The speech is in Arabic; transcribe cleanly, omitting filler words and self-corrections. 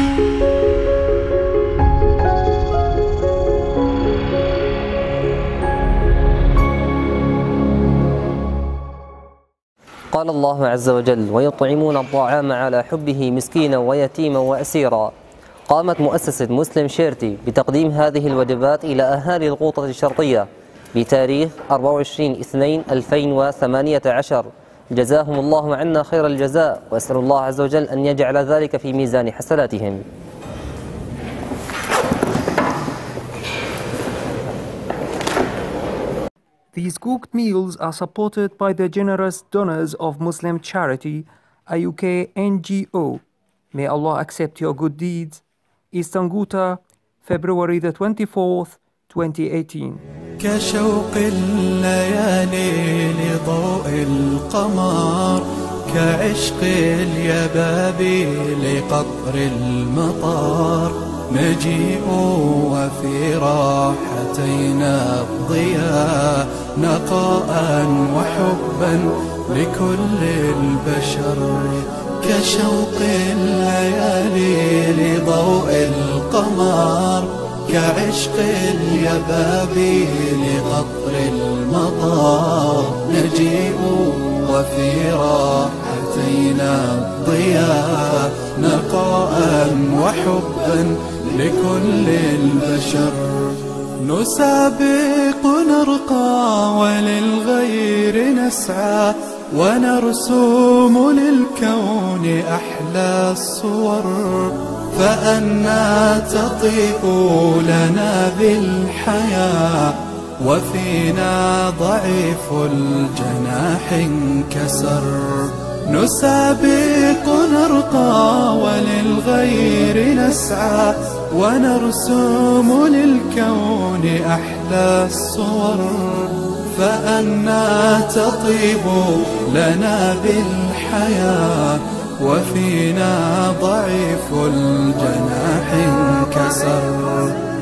قال الله عز وجل: ويطعمون الطعام على حبه مسكينا ويتيما وأسيرا. قامت مؤسسة مسلم شيرتي بتقديم هذه الوجبات إلى أهالي الغوطة الشرقية بتاريخ 24/2/2018. جزاهم الله عنا خير الجزاء، وأسأل الله عز وجل أن يجعل ذلك في ميزان حسناتهم. These cooked meals are supported by the generous donors of Muslim Charity, a UK NGO. May Allah accept your good deeds. Eastern Ghouta, February the 24th, 2018. كشوق الليالي لضوء القمر، كعشق اليبابي لقطر المطار، نجيء وفي راحتينا الضياء، نقاء وحبا لكل البشر. كشوق الليالي لضوء القمر، كعشق اليبابي لقطر المطار، نجيء وفي راحتينا الضياء، نقاء وحبا لكل البشر. نسابق نرقى وللغير نسعى، ونرسوم للكون أحلى الصور، فأنا تطيب لنا بالحياة، وفينا ضعيف الجناح انكسر. نسابق نرقى وللغير نسعى، ونرسوم للكون أحلى الصور، فأنا تطيب لنا بالحياة، وفينا ضعيف الجناح انكسر.